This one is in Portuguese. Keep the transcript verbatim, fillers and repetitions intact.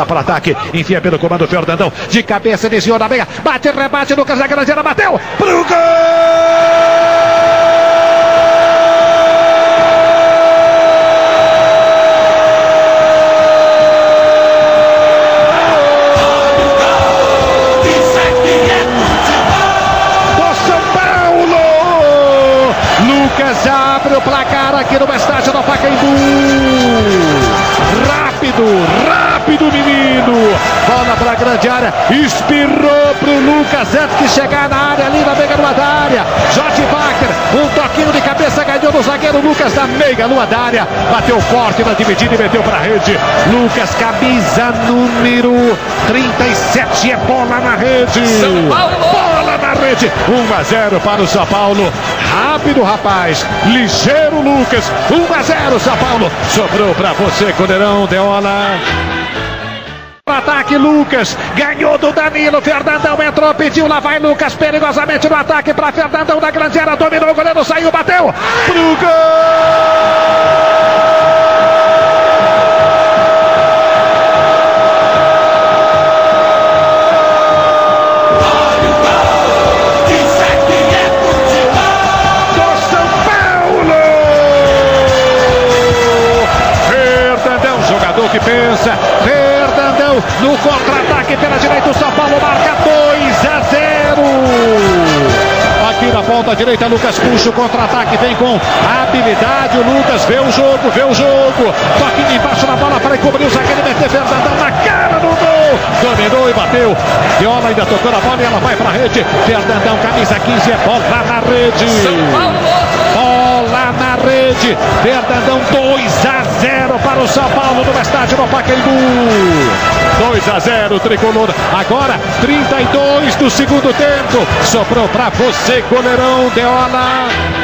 Para ataque, enfia pelo comando Fernandão, de cabeça, desviou na meia, bate, rebate, Lucas na grande área, bateu, pro gol! Lucas abre o placar aqui no estádio do Pacaembu. Rápido, rápido menino. Bola para a grande área, espirrou para o Lucas antes que chegar na área ali na meia lua da área. Jorge Bacher, um toquinho de cabeça, ganhou do zagueiro Lucas da meia lua da área. Bateu forte na dividida e meteu para a rede. Lucas, camisa número trinta e sete, é bola na rede. São Paulo! Bola na rede, um a zero para o São Paulo. Rápido, rapaz, ligeiro Lucas, um a zero São Paulo. Sobrou para você, Coleirão, Deola. Ataque, Lucas, ganhou do Danilo, Fernandão entrou, pediu, lá vai Lucas, perigosamente no ataque para Fernandão da grande área, dominou, o goleiro saiu, bateu, pro gol! Que pensa, Fernandão no contra-ataque pela direita, o São Paulo marca dois a zero. Aqui na ponta direita, Lucas puxa o contra-ataque, vem com habilidade, o Lucas vê o jogo, vê o jogo, toque embaixo da bola para cobrir o zagueiro, meter Fernandão na cara do gol, dominou e bateu, Viola ainda tocou na bola e ela vai para a rede, Fernandão, camisa quinze, é bola na rede. São Paulo! Bola na rede, Fernandão, dois a zero para o São Paulo no estádio do Pacaembu. dois a zero, tricolor. Agora, trinta e dois do segundo tempo. Sobrou para você, goleirão, Deola.